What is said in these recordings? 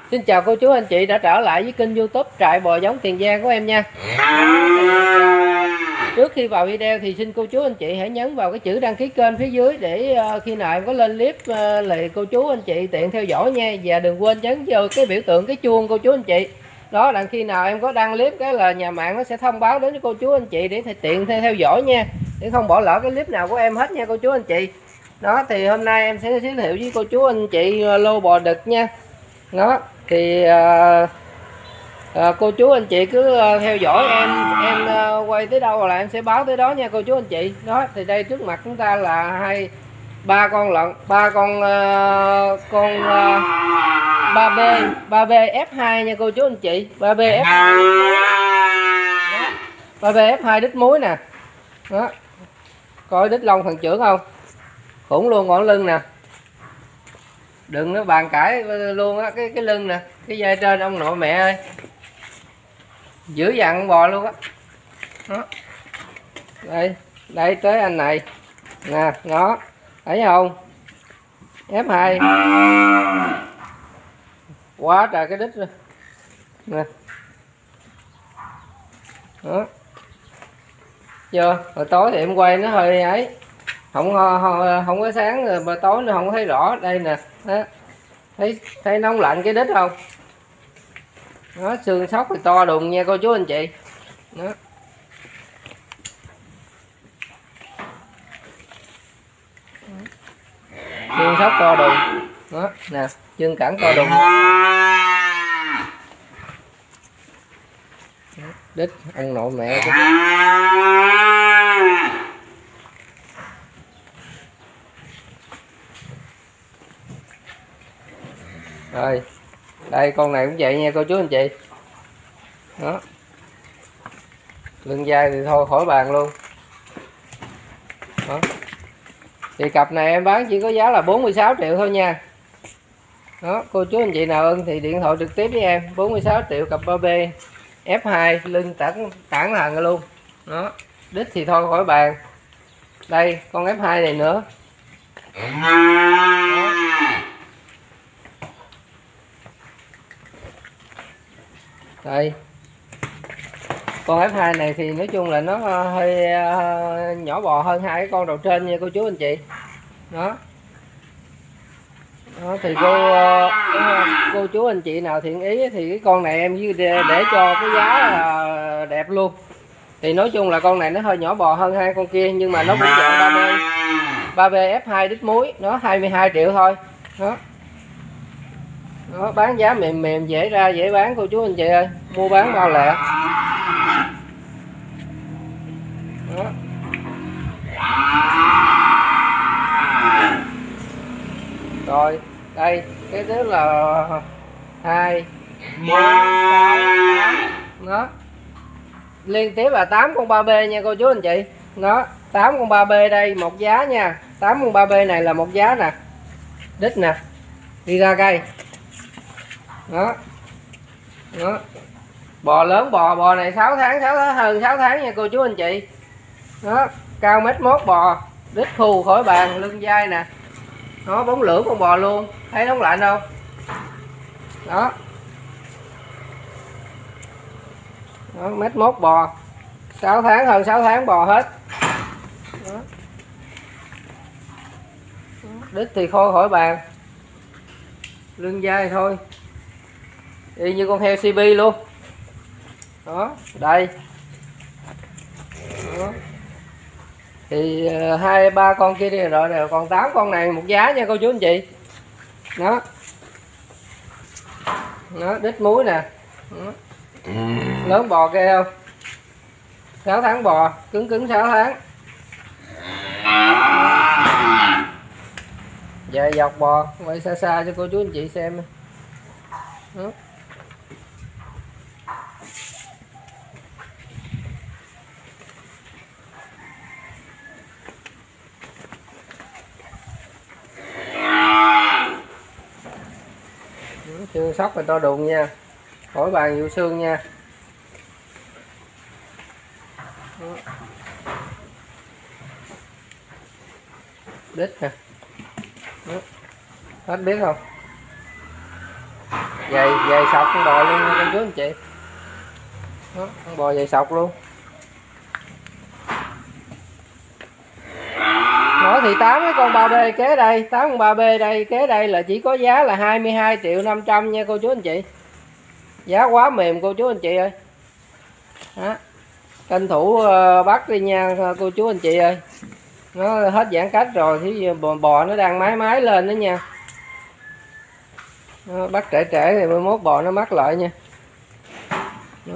Xin chào cô chú anh chị đã trở lại với kênh YouTube Trại Bò Giống Tiền Giang của em nha. Trước khi vào video thì xin cô chú anh chị hãy nhấn vào cái chữ đăng ký kênh phía dưới để khi nào em có lên clip thì cô chú anh chị tiện theo dõi nha. Và đừng quên nhấn vào cái biểu tượng cái chuông cô chú anh chị. Đó là khi nào em có đăng clip cái là nhà mạng nó sẽ thông báo đến cho cô chú anh chị để tiện theo dõi nha. Để không bỏ lỡ cái clip nào của em hết nha cô chú anh chị. Đó thì hôm nay em sẽ giới thiệu với cô chú anh chị lô bò đực nha. Đó thì cô chú anh chị cứ theo dõi em quay tới đâu là em sẽ báo tới đó nha cô chú anh chị. Đó thì đây trước mặt chúng ta là ba con lợn, ba con 3B F2 nha cô chú anh chị. 3B F2 đó. 3B F2 đít muối nè. Đó coi đít lông phần trưởng không, khủng luôn, ngọn lưng nè, đừng nó bàn cãi luôn á, cái lưng nè, cái dây trên ông nội mẹ ơi, dữ dằn bò luôn á. Đó. Đây tới anh này nè, nó thấy không, F2 quá trời cái đít rồi nè. Đó chưa, hồi tối thì em quay nó hơi ấy, không có sáng rồi mà tối nó không có thấy rõ. Đây nè, đó. Thấy nóng lạnh cái đít không, nó xương sóc thì to đùng nha cô chú anh chị. Đó xương sóc to đùng, đó nè, chân cẳng to đùng, đít ông nội mẹ của rồi. Đây con này cũng vậy nha cô chú anh chị. Đó lưng dai thì thôi khỏi bàn luôn. Đó thì cặp này em bán chỉ có giá là 46 triệu thôi nha. Đó cô chú anh chị nào ưng thì điện thoại trực tiếp với em. 46 triệu cặp 3B F2 lưng tản hằng luôn. Đó đít thì thôi khỏi bàn. Đây con F2 này nữa. Đó. Đây con F2 này thì nói chung là nó hơi nhỏ bò hơn hai cái con đầu trên nha cô chú anh chị. Đó, đó thì cô chú anh chị nào thiện ý thì cái con này em để cho cái giá là đẹp luôn. Thì nói chung là con này nó hơi nhỏ bò hơn hai con kia, nhưng mà nó cũng dạng 3B F2 đít muối, nó 22 triệu thôi. Đó. Đó, bán giá mềm dễ ra dễ bán cô chú anh chị ơi, mua bán bao lẹ. Đó. Rồi đây cái thứ là 2 4 6 8. Đó liên tiếp là 8 con 3B nha cô chú anh chị. Nó 8 con 3B đây một giá nha. 8 con 3B này là một giá nè, đít nè, đi ra cây. Đó. Đó bò lớn, bò này 6 tháng hơn 6 tháng nha cô chú anh chị. Đó cao 1m bò, đít khù khỏi bàn, lưng dai nè, nó bóng lưỡng con bò luôn, thấy nóng lạnh không. Đó, đó 1m bò, 6 tháng hơn 6 tháng bò hết. Đó. Đít thì khôi khỏi bàn, lưng dai thôi, y như con heo CB luôn. Đó đây. Đó. Thì 2 3 con kia đi rồi nè, còn 8 con này một giá nha cô chú anh chị. Đó. Đó đít muối nè. Đó. Lớn bò kia không, 6 tháng bò, cứng 6 tháng. Dài dọc bò, quay xa cho cô chú anh chị xem. Đó. Xương sóc rồi to đùng nha, khỏi bàn vụ xương nha. Đó. Đít nè. Đó. Hết biết không. Về sọc con bò luôn cô chú anh chị. Đó, con bò về sọc luôn. Nói thì 8 cái con 3B kế đây, 8 con 3B đây kế đây là chỉ có giá là 22.500.000 nha cô chú anh chị. Giá quá mềm cô chú anh chị ơi. Đó. Tranh thủ bắt đi nha cô chú anh chị ơi. Nó hết giãn cách rồi thì bò nó đang mái lên đó nha. Đó, bắt trễ thì 11 bò nó mắc lại nha. Đó.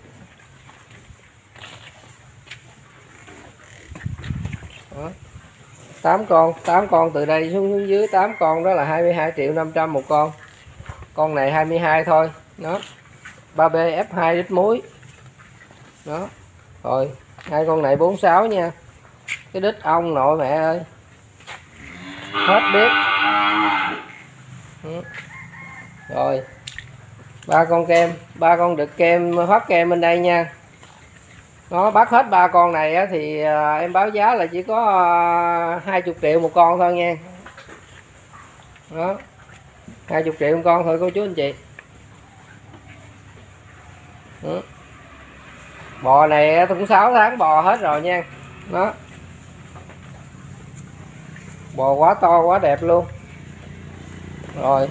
Đó. 8 con từ đây xuống dưới 8 con đó là 22.500.000 một con. Con này 22 thôi. Đó. 3B F2 lít muối. Đó. Rồi, hai con này 46 nha. Cái đít ong nội mẹ ơi. Hết biết. Rồi. 3 con kem, 3 con đực kem phát kem bên đây nha. Nó bắt hết 3 con này á, thì em báo giá là chỉ có 20 triệu một con thôi nha. Đó. 20 triệu một con thôi cô chú anh chị. Đó. Bò này cũng 6 tháng bò hết rồi nha. Đó. Bò quá to quá đẹp luôn. Rồi.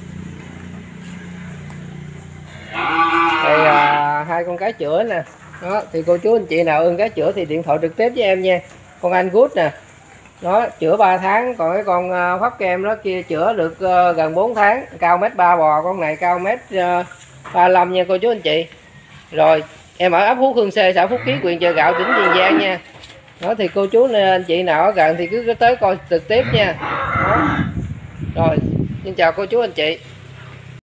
Đây hai con cá chữa nè. Đó, thì cô chú anh chị nào ưng cá chữa thì điện thoại trực tiếp với em nha. Con Anh Good nè. Đó, chữa 3 tháng, còn cái con pháp kem đó kia chữa được gần 4 tháng, cao 1m3 bò, con này cao 1m35 nha cô chú anh chị. Rồi, em ở ấp Phú Khương C, xã Phúc Kiến, huyện Chợ Gạo, tỉnh Tiền Giang nha. Đó thì cô chú anh chị nào ở gần thì cứ tới coi trực tiếp nha. Đó. Rồi, xin chào cô chú anh chị.